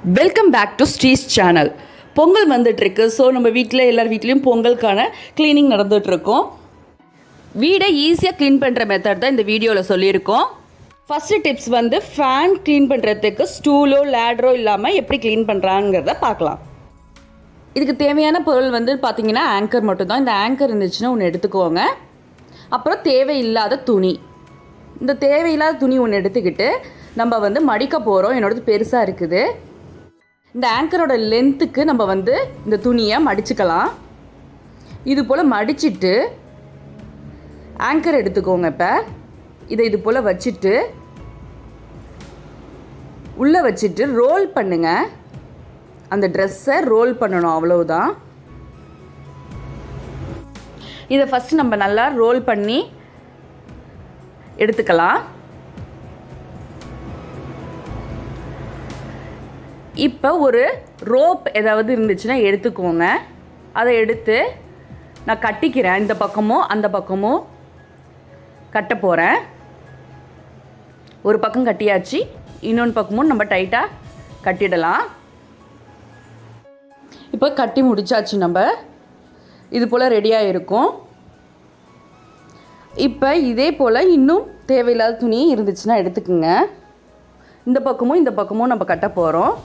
Welcome back to Sri's channel. Pongal வந்துட்டுருக்கு. So நம்ம வீட்டில் எல்லார் வீட்லேயும் பொங்கலுக்கான க்ளீனிங் நடந்துகிட்ருக்கோம். வீடை ஈஸியாக க்ளீன் பண்ணுற மெத்தட் தான் இந்த வீடியோவில் சொல்லியிருக்கோம். ஃபஸ்ட்டு டிப்ஸ் வந்து ஃபேன் க்ளீன் பண்ணுறதுக்கு ஸ்டூலோ லேடரோ இல்லாமல் எப்படி க்ளீன் பண்ணுறாங்கிறத பார்க்கலாம். இதுக்கு தேவையான பொருள் வந்து பார்த்திங்கன்னா ஆங்கர் மட்டும்தான். இந்த ஆங்கர் இருந்துச்சுன்னா ஒன்று எடுத்துக்கோங்க. அப்புறம் தேவையில்லாத துணி, இந்த தேவையில்லாத துணி ஒன்று எடுத்துக்கிட்டு நம்ம வந்து மடிக்க போகிறோம். என்னோடது பெருசாக இருக்குது. இந்த ஆங்கரோட லென்த்துக்கு நம்ம வந்து இந்த துணியை மடிச்சுக்கலாம். இது போல் மடிச்சுட்டு ஆங்கர் எடுத்துக்கோங்க. இப்போ இதை இது போல் வச்சுட்டு உள்ளே வச்சுட்டு ரோல் பண்ணுங்க. அந்த ட்ரெஸ்ஸை ரோல் பண்ணணும், அவ்வளவுதான். இதை ஃபஸ்ட்டு நம்ம நல்லா ரோல் பண்ணி எடுத்துக்கலாம். இப்போ ஒரு ரோப் ஏதாவது இருந்துச்சுன்னா எடுத்துக்கோங்க. அதை எடுத்து நான் கட்டிக்கிறேன். இந்த பக்கமும் அந்த பக்கமும் கட்ட போகிறேன். ஒரு பக்கம் கட்டியாச்சு, இன்னொன்று பக்கமும் நம்ம டைட்டாக கட்டிடலாம். இப்போ கட்டி முடிச்சாச்சு. நம்ம இது போல் ரெடியாக இருக்கும். இப்போ இதே போல் இன்னும் தேவையில்லாத துணி இருந்துச்சுன்னா எடுத்துக்குங்க. இந்த பக்கமும் நம்ம கட்ட போகிறோம்.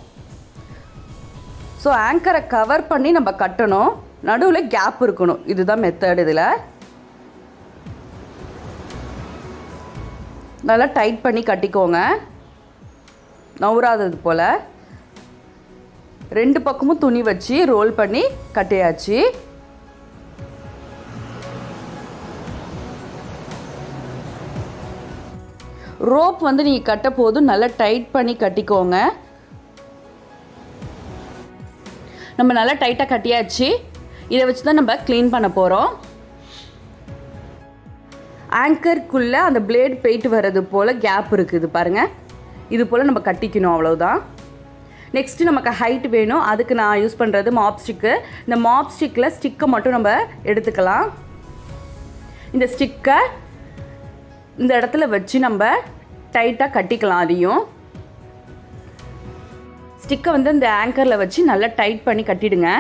ஸோ ஆங்கரை கவர் பண்ணி நம்ம கட்டணும். நடுவில் கேப் இருக்கணும். இதுதான் மெத்தட். இதில் நல்லா டைட் பண்ணி கட்டிக்கோங்க, நவுறாதது போல். ரெண்டு பக்கமும் துணி வச்சு ரோல் பண்ணி கட்டியாச்சு. ரோப் வந்து நீங்கள் கட்ட போதும் நல்லா டைட் பண்ணி கட்டிக்கோங்க. நம்ம நல்லா டைட்டாக கட்டியாச்சு. இதை வச்சு தான் நம்ம க்ளீன் பண்ண போகிறோம். ஆங்கருக்குள்ளே அந்த பிளேட் போயிட்டு வர்றது போல் கேப் இருக்குது பாருங்கள். இது போல் நம்ம கட்டிக்கணும், அவ்வளவுதான். நெக்ஸ்ட்டு நமக்கு ஹைட் வேணும். அதுக்கு நான் யூஸ் பண்ணுறது மாப் ஸ்டிக்கு. இந்த மாப் ஸ்டிக்கில் ஸ்டிக்கை மட்டும் நம்ம எடுத்துக்கலாம். இந்த ஸ்டிக்கை இந்த இடத்துல வச்சு நம்ம டைட்டாக கட்டிக்கலாம். அதையும் ஸ்டிக்கை வந்து இந்த ஆங்கரில் வச்சு நல்லா டைட் பண்ணி கட்டிடுங்க.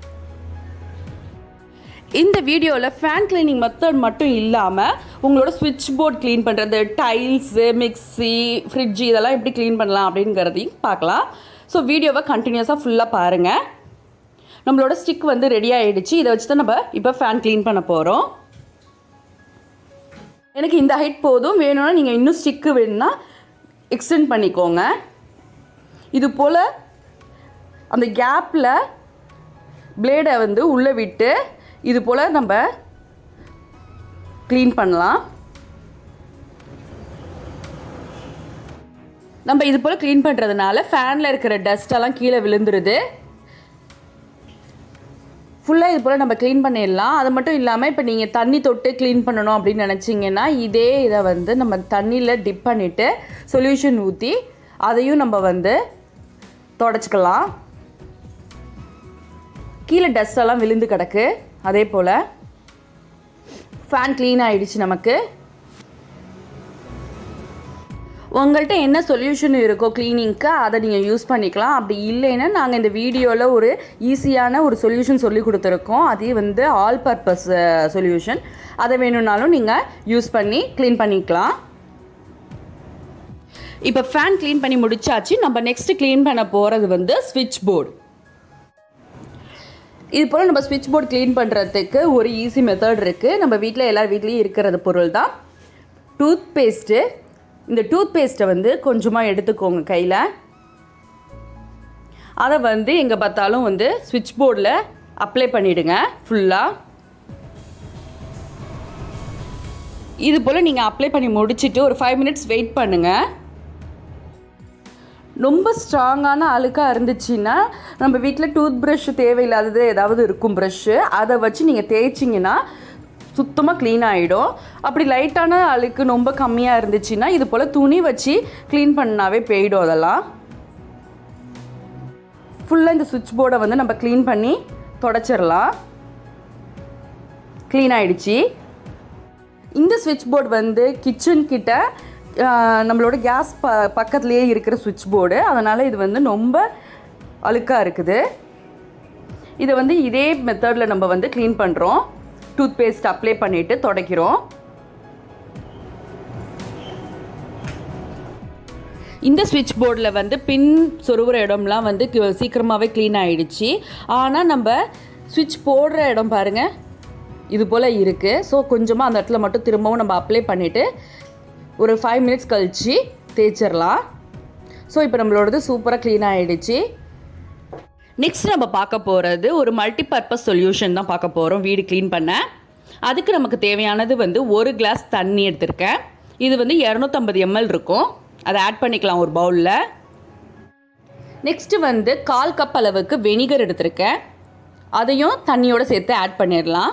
இந்த வீடியோவில் ஃபேன் கிளீனிங் மெத்தட் மட்டும் இல்லாமல் உங்களோட ஸ்விட்ச் போர்ட் க்ளீன் பண்ணுறது, டைல்ஸு, மிக்ஸி, ஃப்ரிட்ஜு இதெல்லாம் எப்படி க்ளீன் பண்ணலாம் அப்படிங்கிறதையும் பார்க்கலாம். ஸோ வீடியோவை கண்டினியூஸாக ஃபுல்லாக பாருங்கள். நம்மளோட ஸ்டிக் வந்து ரெடி ஆகிடுச்சு. இதை வச்சு தான் நம்ம இப்போ ஃபேன் க்ளீன் பண்ண போகிறோம். எனக்கு இந்த ஹைட் போதும். வேணும்னா நீங்கள் இன்னும் ஸ்டிக்கு வேணும்னா எக்ஸ்டெண்ட் பண்ணிக்கோங்க. இது போல் அந்த கேப்பில் பிளேடை வந்து உள்ளே விட்டு இது போல் நம்ம க்ளீன் பண்ணலாம். நம்ம இது போல் க்ளீன் பண்ணுறதுனால ஃபேனில் இருக்கிற டஸ்ட்டெல்லாம் கீழே விழுந்துருது. ஃபுல்லாக இது போல் நம்ம க்ளீன் பண்ணிடலாம். அது மட்டும் இல்லாமல் இப்போ நீங்கள் தண்ணி தொட்டு க்ளீன் பண்ணணும் அப்படின்னு நினச்சிங்கன்னா இதே இதை வந்து நம்ம தண்ணியில் டிப் பண்ணிவிட்டு சொல்யூஷன் ஊற்றி அதையும் நம்ம வந்து தொடச்சிக்கலாம். கீழே டஸ்டெல்லாம் விழுந்து கிடக்கு. அதே போல் ஃபேன் க்ளீன் ஆகிடுச்சு நமக்கு. உங்கள்கிட்ட என்ன சொல்யூஷன் இருக்கோ க்ளீனிங்க்கு அதை நீங்கள் யூஸ் பண்ணிக்கலாம். அப்படி இல்லைன்னா நாங்கள் இந்த வீடியோவில் ஒரு ஈஸியான ஒரு சொல்யூஷன் சொல்லி கொடுத்துருக்கோம். அது வந்து ஆல் பர்பஸ் சொல்யூஷன். அதை வேணும்னாலும் நீங்கள் யூஸ் பண்ணி க்ளீன் பண்ணிக்கலாம். இப்போ ஃபேன் க்ளீன் பண்ணி முடிச்சாச்சு. நம்ம நெக்ஸ்ட்டு க்ளீன் பண்ண போகிறது வந்து ஸ்விட்ச் போர்டு. இது போல் நம்ம ஸ்விட்ச் போர்டு க்ளீன் பண்ணுறதுக்கு ஒரு ஈஸி மெத்தட் இருக்குது. நம்ம வீட்டில் எல்லார் வீட்லேயும் இருக்கிறது பொருள் தான் டூத் பேஸ்ட்டு. இந்த டூத் பேஸ்ட்டை வந்து கொஞ்சமாக எடுத்துக்கோங்க கையில். அதை வந்து எங்கே பார்த்தாலும் வந்து ஸ்விட்ச் போர்டில் அப்ளை பண்ணிவிடுங்க ஃபுல்லாக. இது போல் நீங்கள் அப்ளை பண்ணி முடிச்சுட்டு ஒரு 5 மினிட்ஸ் வெயிட் பண்ணுங்கள். ரொம்ப ஸ்ட்ராங்கான அழுக்காக இருந்துச்சுன்னா நம்ம வீட்டில் டூத் ப்ரஷ் தேவையில்லாதது ஏதாவது இருக்கும் ப்ரஷ்ஷு, அதை வச்சு நீங்கள் தேய்ச்சிங்கன்னா சுத்தமாக க்ளீன் ஆகிடும். அப்படி லைட்டான அழுக்கு ரொம்ப கம்மியாக இருந்துச்சுன்னா இது போல் துணி வச்சு க்ளீன் பண்ணாவே போயிடும். அதெல்லாம் ஃபுல்லாக இந்த சுவிட்ச் போர்டை வந்து நம்ம க்ளீன் பண்ணி தொடச்சிடலாம். க்ளீன் ஆகிடுச்சு. இந்த சுவிட்ச் போர்டு வந்து கிச்சன் கிட்ட நம்மளோட கேஸ் பக்கத்துலேயே இருக்கிற சுவிட்ச் போர்டு. அதனால் இது வந்து ரொம்ப அழுக்காக இருக்குது. இதை வந்து இதே மெத்தடில் நம்ம வந்து க்ளீன் பண்ணுறோம். டூத் பேஸ்ட் அப்ளை பண்ணிவிட்டு துடைக்கிறோம். இந்த ஸ்விட்ச் போர்டில் வந்து பின் சொருகிற இடம்லாம் வந்து சீக்கிரமாகவே க்ளீன் ஆகிடுச்சு. ஆனால் நம்ம ஸ்விட்ச் போடுற இடம் பாருங்கள் இது போல் இருக்குது. ஸோ கொஞ்சமாக அந்த இடத்துல மட்டும் திரும்பவும் நம்ம அப்ளை பண்ணிவிட்டு ஒரு 5 மினிட்ஸ் கழித்து தேய்ச்சிடலாம். ஸோ இப்போ நம்மளோடது சூப்பராக க்ளீன் ஆகிடுச்சு. நெக்ஸ்ட் நம்ம பார்க்க போகிறது ஒரு மல்டிபர்பஸ் சொல்யூஷன் தான் பார்க்க போகிறோம் வீடு க்ளீன் பண்ண. அதுக்கு நமக்கு தேவையானது வந்து 1 கிளாஸ் தண்ணி எடுத்திருக்கேன். இது வந்து 250 ml இருக்கும். அதை ஆட் பண்ணிக்கலாம் ஒரு பவுலில். நெக்ஸ்ட்டு வந்து 1/4 கப் அளவுக்கு வெனிகர் எடுத்திருக்கேன். அதையும் தண்ணியோடு சேர்த்து ஆட் பண்ணிடலாம்.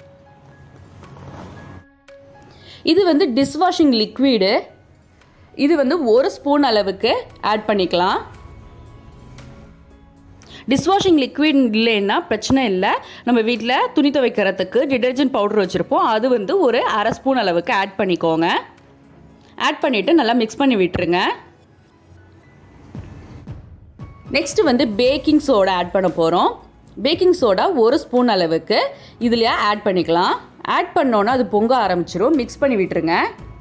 இது வந்து டிஷ்வாஷிங் லிக்விடு. இது வந்து 1 ஸ்பூன் அளவுக்கு ஆட் பண்ணிக்கலாம். டிஷ்வாஷிங் லிக்விட் இல்லைன்னா பிரச்சனை இல்லை. நம்ம வீட்டில் துணி துவைக்கிறதுக்கு டிடர்ஜென்ட் பவுடர் வச்சுருப்போம். அது வந்து ஒரு 1/2 ஸ்பூன் அளவுக்கு ஆட் பண்ணிக்கோங்க. ஆட் பண்ணிவிட்டு நல்லா மிக்ஸ் பண்ணி விட்டுருங்க. நெக்ஸ்ட்டு வந்து பேக்கிங் சோடா ஆட் பண்ண போகிறோம். பேக்கிங் சோடா 1 ஸ்பூன் அளவுக்கு இதுலையே ஆட் பண்ணிக்கலாம். ஆட் பண்ணோன்னா அது பொங்க ஆரம்பிச்சிடும். மிக்ஸ் பண்ணி விட்டுருங்க.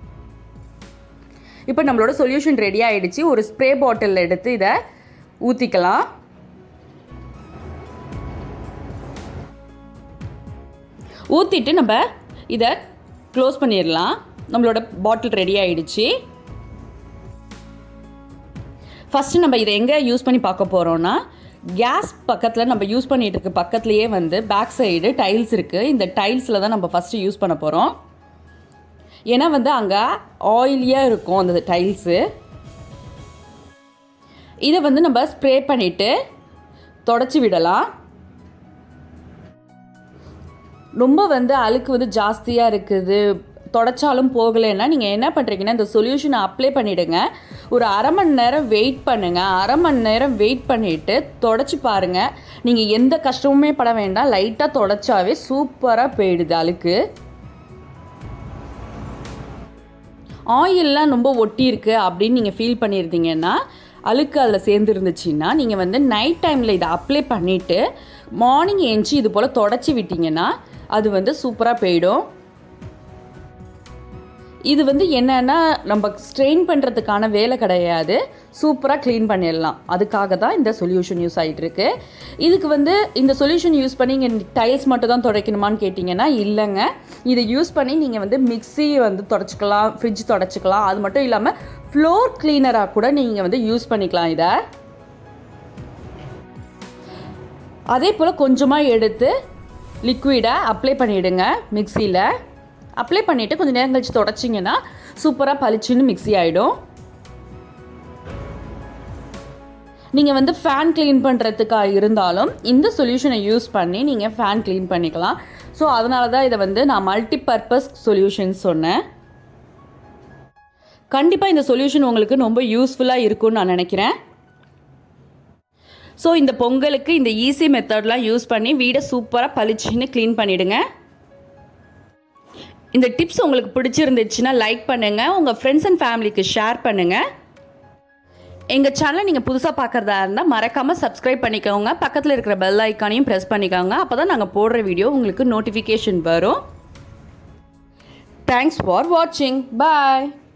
இப்போ நம்மளோட சொல்யூஷன் ரெடி ஆகிடுச்சு. ஒரு ஸ்ப்ரே பாட்டில் எடுத்து இதை ஊற்றிக்கலாம். ஊற்றிட்டு நம்ம இதை க்ளோஸ் பண்ணிடலாம். நம்மளோட பாட்டில் ரெடி ஆகிடுச்சு. ஃபஸ்ட்டு நம்ம இதை எங்கே யூஸ் பண்ணி பார்க்க போகிறோன்னா கேஸ் பக்கத்தில் நம்ம யூஸ் பண்ணிகிட்டு இருக்க பக்கத்துலேயே வந்து பேக் சைடு டைல்ஸ் இருக்குது. இந்த டைல்ஸில் தான் நம்ம ஃபஸ்ட்டு யூஸ் பண்ண போகிறோம். ஏன்னா வந்து அங்கே ஆயிலியாக இருக்கும் அந்த டைல்ஸு. இதை வந்து நம்ம ஸ்ப்ரே பண்ணிவிட்டு தொடச்சி விடலாம். ரொம்ப வந்து அழுக்கு வந்து ஜாஸ்தியாக இருக்குது, தொடச்சாலும் போகலைன்னா நீங்கள் என்ன பண்ணுறீங்கன்னா இந்த சொல்யூஷனை அப்ளை பண்ணிவிடுங்க. ஒரு 1/2 மணி நேரம் வெயிட் பண்ணுங்கள். 1/2 மணி நேரம் வெயிட் பண்ணிவிட்டு தொடச்சி பாருங்கள். நீங்கள் எந்த கஷ்டமுமே பட வேண்டாம். லைட்டாக தொடச்சாவே சூப்பராக போயிடுது அழுக்கு. ஆயிலெலாம் ரொம்ப ஒட்டி இருக்குது அப்படின்னு நீங்கள் ஃபீல் பண்ணியிருந்தீங்கன்னா, அழுக்கு அதில் சேர்ந்துருந்துச்சின்னா நீங்கள் வந்து நைட் டைமில் இதை அப்ளை பண்ணிவிட்டு மார்னிங் ஏஞ்சி இது போல் தொடச்சி விட்டிங்கன்னா அது வந்து சூப்பராக போயிடும். இது வந்து என்னென்னா நம்ம ஸ்ட்ரெயின் பண்ணுறதுக்கான வேலை கிடையாது. சூப்பராக க்ளீன் பண்ணிடலாம். அதுக்காக தான் இந்த சொல்யூஷன் யூஸ் ஆகிட்டுருக்கு. இதுக்கு வந்து இந்த சொல்யூஷன் யூஸ் பண்ணி இங்கே டைல்ஸ் மட்டும் தான் துடைக்கணுமான்னு கேட்டிங்கன்னா இல்லைங்க. இதை யூஸ் பண்ணி நீங்கள் வந்து மிக்ஸி வந்து தொடச்சிக்கலாம், ஃப்ரிட்ஜ் தொடச்சிக்கலாம். அது மட்டும் இல்லாமல் ஃப்ளோர் கிளீனராக கூட நீங்கள் வந்து யூஸ் பண்ணிக்கலாம். இதை அதே போல் கொஞ்சமாக எடுத்து லிக்விடை அப்ளை பண்ணிவிடுங்க. மிக்சியில் அப்ளை பண்ணிவிட்டு கொஞ்சம் நேரம் கழிச்சு தொடச்சிங்கன்னா சூப்பராக பளிச்சுன்னு மிக்ஸி ஆகிடும். நீங்கள் வந்து ஃபேன் க்ளீன் பண்ணுறதுக்காக இருந்தாலும் இந்த சொல்யூஷனை யூஸ் பண்ணி நீங்கள் ஃபேன் க்ளீன் பண்ணிக்கலாம். ஸோ அதனால தான் இதை வந்து நான் மல்டிபர்பஸ் சொல்யூஷன் சொன்னேன். கண்டிப்பாக இந்த சொல்யூஷன் உங்களுக்கு ரொம்ப யூஸ்ஃபுல்லாக இருக்கும்னு நான் நினைக்கிறேன். ஸோ இந்த பொங்கலுக்கு இந்த ஈஸி மெத்தட்லாம் யூஸ் பண்ணி வீடை சூப்பராக பளிச்சுன்னு க்ளீன் பண்ணிவிடுங்க. இந்த டிப்ஸ் உங்களுக்கு பிடிச்சிருந்துச்சுன்னா லைக் பண்ணுங்கள். உங்கள் ஃப்ரெண்ட்ஸ் அண்ட் ஃபேமிலிக்கு ஷேர் பண்ணுங்கள். எங்கள் சேனலை நீங்கள் புதுசாக பார்க்குறதா இருந்தால் மறக்காமல் சப்ஸ்கிரைப் பண்ணிக்கோங்க. பக்கத்தில் இருக்கிற பெல் ஐக்கானையும் ப்ரெஸ் பண்ணிக்கோங்க. அப்போ தான் நாங்கள் போடுற வீடியோ உங்களுக்கு நோட்டிஃபிகேஷன் வரும். தேங்க்ஸ் ஃபார் வாட்சிங். பாய்.